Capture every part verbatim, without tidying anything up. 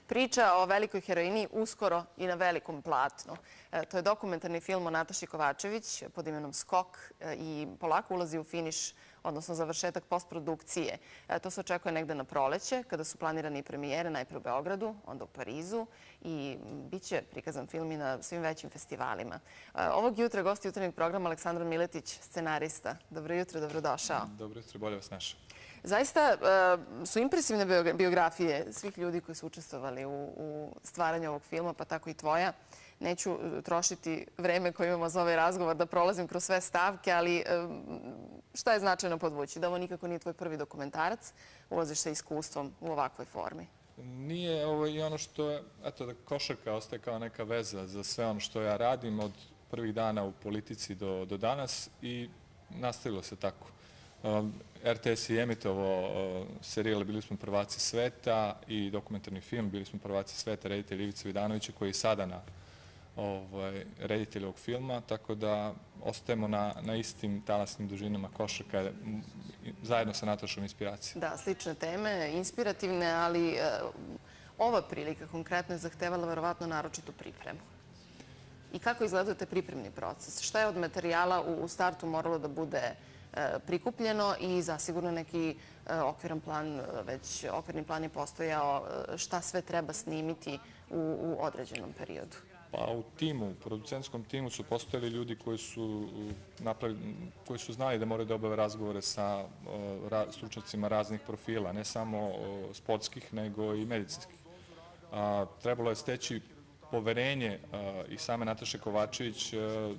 Priča o velikoj heroini uskoro i na velikom platnu. To je dokumentarni film o Nataši Kovačević pod imenom Skok i polako ulazi u finiš, odnosno završetak postprodukcije. To se očekuje negde na proleće, kada su planirani premijere, najpre u Beogradu, onda u Parizu i bit će prikazan film i na svim većim festivalima. Ovog jutra gost jutarnjeg programa Aleksandar Miletić, scenarista. Dobro jutro, dobrodošao. Dobro jutro, bolje vas našao. Zaista su impresivne biografije svih ljudi koji su učestvovali u stvaranju ovog filma, pa tako i tvoja. Neću trošiti vreme koje imamo za ovaj razgovor da prolazim kroz sve stavke, ali šta je značajno podvući? Da ovo nikako nije tvoj prvi dokumentarac, ulaziš sa iskustvom u ovakvoj formi. Nije ovo i ono što je, eto da košarka ostaje kao neka veza za sve ono što ja radim od prvih dana u politici do, do danas i nastavilo se tako. R T S je emitovao serijal Bili smo prvaci sveta i dokumentarni film Bili smo prvaci sveta reditelja Ivice Vidanovića koji je sada na reditelj ovog filma, tako da ostajemo na istim talasnim dužinama košarka zajedno sa Natašom inspiracije. Da, slične teme, inspirativne, ali ova prilika konkretno je zahtevala verovatno naročitu pripremu. I kako izgledao te pripremni proces? Šta je od materijala u startu moralo da bude prikupljeno i zasigurno neki okviran plan, već okvirni plan je postojao šta sve treba snimiti u određenom periodu? Pa u timu, u producentskom timu su postojali ljudi koji su koji su znali da moraju da obave razgovore sa stručnjacima raznih profila, ne samo sportskih, nego i medicinskih. Trebalo je steći poverenje i same Nataše Kovačević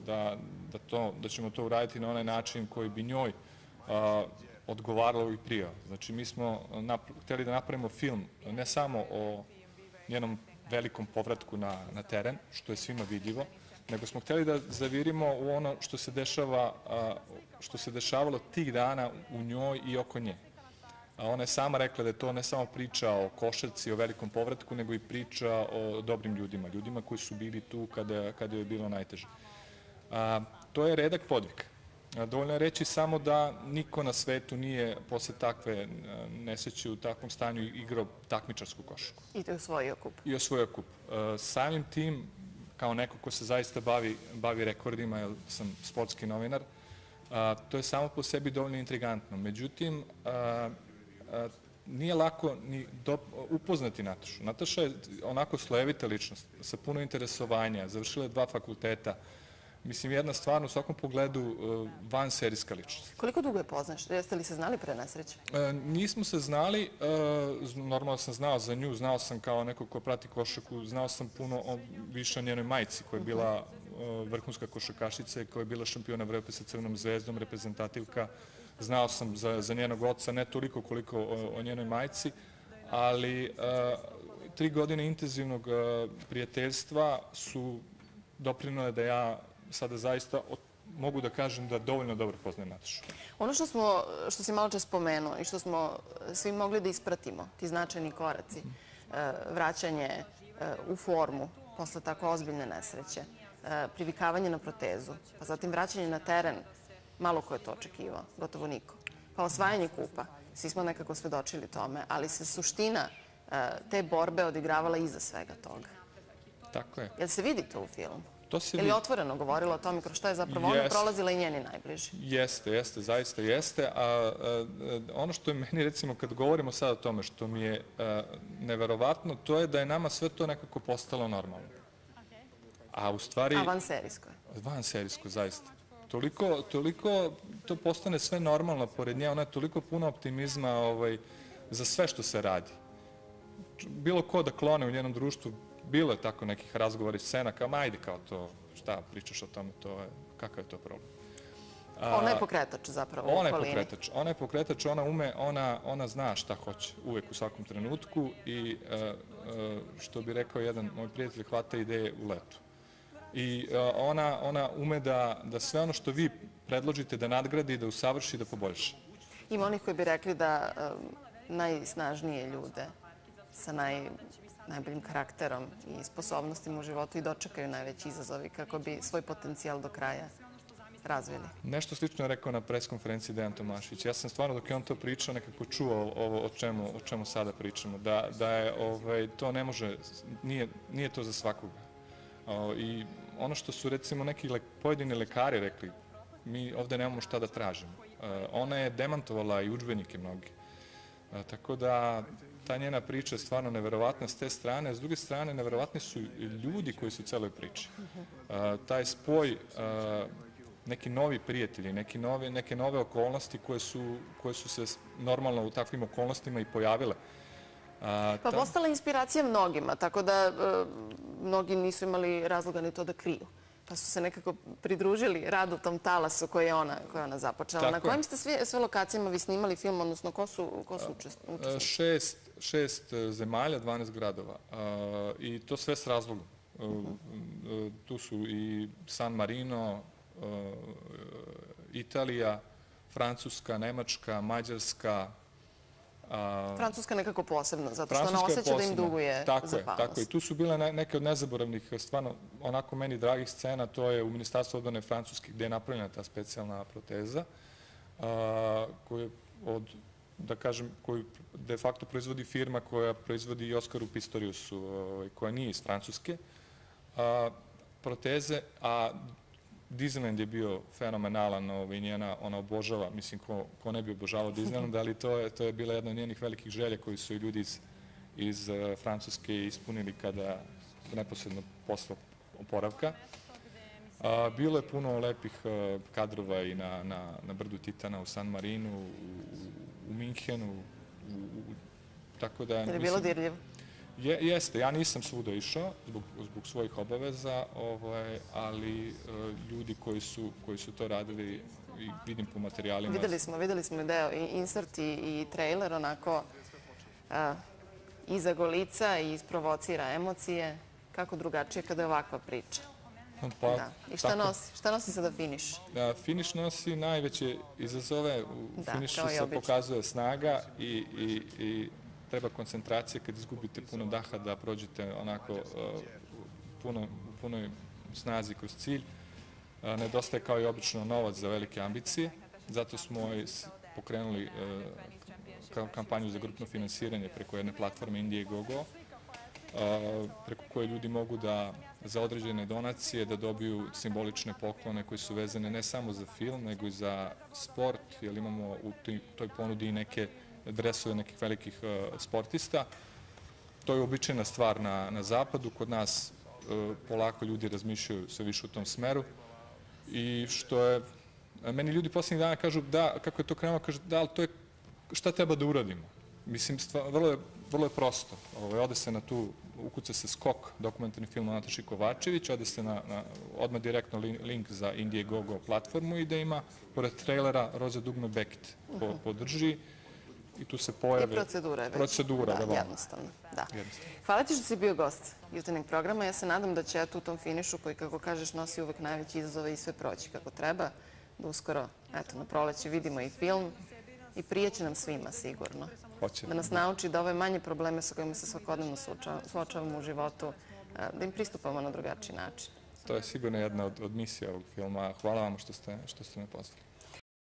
da ćemo to uraditi na onaj način koji bi njoj odgovaralo i prijao. Znači, mi smo hteli da napravimo film ne samo o njenom velikom povratku na teren, što je svima vidljivo, nego smo hteli da zavirimo u ono što se dešava, što se dešavalo tih dana u njoj i oko nje. Ona je sama rekla da je to ne samo priča o košarci, o velikom povratku, nego i priča o dobrim ljudima, ljudima koji su bili tu kada je bilo najteže. To je redak podvig. Dovoljno je reći samo da niko na svetu nije posle takve nesreće u takvom stanju igrao takmičarsku košarku. I to je osvojio kup. I osvojio kup. Samim tim, kao neko ko se zaista bavi rekordima, jer sam sportski novinar, to je samo po sebi dovoljno intrigantno. Međutim, nije lako ni upoznati Natašu. Nataša je onako slojevita ličnost, sa puno interesovanja, završila je dva fakulteta. Mislim, jedna stvarno u svakom pogledu vanserijska ličnost. Koliko dugo je poznaš? Jeste li se znali pre nesreće? Nismo se znali. Normalno sam znao za nju, znao sam kao neko ko prati košarku, znao sam puno više o njenoj majci koja je bila vrhunska košarkašica i koja je bila šampiona Evrope sa Crvenom zvezdom, reprezentativka. Znao sam za njenog oca, ne toliko koliko o njenoj majci, ali tri godine intenzivnog prijateljstva su doprinule da ja sada zaista mogu da kažem da dovoljno dobro poznajem Natašu. Ono što si malo čas spomenuo i što smo svi mogli da ispratimo, ti značajni koraci, vraćanje u formu posle tako ozbiljne nesreće, privikavanje na protezu, pa zatim vraćanje na teren, malo ko je to očekivao, gotovo niko. Pa osvajanje kupa, svi smo nekako svedočili tome, ali se suština te borbe odigravala iza svega toga. Tako je. Jel se vidi to u filmu? To se vidi. Ili otvoreno govorila o tome kroz što je zapravo ona prolazila i njeni najbliži? Jeste, jeste, zaista jeste. A ono što je meni, recimo, kad govorimo sad o tome, što mi je neverovatno, to je da je nama sve to nekako postalo normalno. A u stvari... A vanserijsko je? Vanserijsko, zaista. Toliko, toliko to postane sve normalno pored nje, ona je toliko puno optimizma za sve što se radi. Bilo ko da klone u njenom društvu, bilo je tako nekih razgovora i scena kao, ajde kao to, šta pričaš o tome, kakav je to problem. Ona je pokretač zapravo u okolini. Ona je pokretač, ona je pokretač, ona ume, ona zna šta hoće uvek u svakom trenutku i što bi rekao jedan moj prijatelj, hvata ideje u letu. I ona ume da sve ono što vi predložite da nadgradi, da usavrši, da poboljša. Ima onih koji bi rekli da najsnažnije ljude sa najboljim karakterom i sposobnostima u životu i dočekaju najveći izazovi kako bi svoj potencijal do kraja razvili. Nešto slično je rekao na preskonferenciji Dejan Tomašević. Ja sam stvarno, dok je on to pričao, nekako čuo ovo o čemu, o čemu sada pričamo. Da, da je, ovaj, to ne može, nije, nije to za svakoga. O, I ono što su, recimo, neki le, pojedini lekari rekli, mi ovde nemamo šta da tražimo. E, ona je demantovala i udžbenike mnogi. E, tako da ta njena priča je stvarno neverovatna s te strane. S druge strane, neverovatni su ljudi koji su u celoj priči. E, taj spoj, e, neki novi prijatelji, neki novi, neke nove okolnosti koje su, koje su se normalno u takvim okolnostima i pojavile. A, pa ta... postala inspiracija mnogima, tako da e, mnogi nisu imali razloga ni to da kriju. Pa su se nekako pridružili radu tom talasu koji je ona, koja ona započela. Tako na kojim ste sve, sve lokacijama vi snimali film, odnosno ko su, ko su učestvovali? Šest, šest zemalja, dvanaest gradova. A, I to sve s razlogom. Uh -huh. Tu su i San Marino, a, Italija, Francuska, Nemačka, Mađarska. A, Francuska nekako posebno, zato što ona osjeća da im duguje tako zahvalnost. Je, tako je. Tu su bile neke od nezaboravnih, stvarno onako meni dragih scena, to je u Ministarstvu odbrane Francuske gde je napravljena ta specijalna proteza, a, koju, od, da kažem, koju de facto proizvodi firma koja proizvodi i Oskaru Pistoriusu, koja nije iz Francuske. A, proteze, a Disneyland je bio fenomenalan i njena, ona obožava, mislim, ko, ko ne bi obožavao Disneyland, ali to je, to je bila jedna od njenih velikih želja koju su i ljudi iz, iz uh, Francuske ispunili kada neposredno posle oporavka. A, bilo je puno lepih uh, kadrova i na, na, na brdu Titana u San Marinu, u, u Minhenu, u, u, tako da... Je li bilo dirljivo? Je, jeste, ja nisam svuda išao zbog, zbog svojih obaveza, ovaj, ali uh, ljudi koji su, koji su to radili i vidim po materijalima. Videli smo, videli smo deo i insert i, i trailer, onako uh, iza golica i isprovocira emocije. Kako drugačije kada je ovakva priča? Pa, da. I šta tako, nosi? Šta nosi sada finiš? Da, finiš nosi najveće izazove. U da, finišu se obično pokazuje snaga i, i, i treba koncentracija kad izgubite puno daha da prođete onako uh, puno, u punoj snazi kroz cilj. Uh, nedostaje kao i obično novac za velike ambicije, zato smo pokrenuli uh, kampanju za grupno finansiranje preko jedne platforme Indiegogo, uh, preko koje ljudi mogu da za određene donacije da dobiju simbolične poklone koji su vezane ne samo za film, nego i za sport, jer imamo u toj ponudi i neke dresove nekih velikih uh, sportista. To je običajna stvar na, na zapadu. Kod nas uh, polako ljudi razmišljaju sve više u tom smeru. I što je, meni ljudi poslednjih dana kažu da, kako je to krenulo, kažu da, ali to je, šta treba da uradimo? Mislim, stvar, vrlo, je, vrlo je prosto. Ove, ode se na tu, ukuca se Skok, dokumentarni film o Nataši Kovačević, ode se na, na odmah direktno link za Indiegogo platformu i da ima, pored trailera, Roza Dugme Bekit po, podrži. I tu se pojave... I procedura je već. Procedura, da, da, jednostavno. Da. Hvala ti što si bio gost jutarnjeg programa. Ja se nadam da će u tom finišu, koji, kako kažeš, nosi uvek najveći izazove i sve proći kako treba, da uskoro, eto, na proleće vidimo i film i prijeće nam svima, sigurno. Hoće. Da nas nauči da ove manje probleme sa kojima se svakodnevno suočavamo u životu, da im pristupamo na drugačiji način. To je sigurno jedna od, od misija ovog filma. Hvala vam što ste, što ste me pozvali.